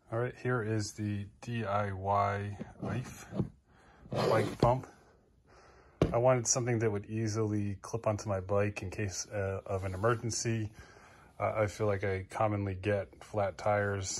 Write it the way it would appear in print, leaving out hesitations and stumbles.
All right, here is the DIY IFE bike pump. I wanted something that would easily clip onto my bike in case of an emergency. I feel like I commonly get flat tires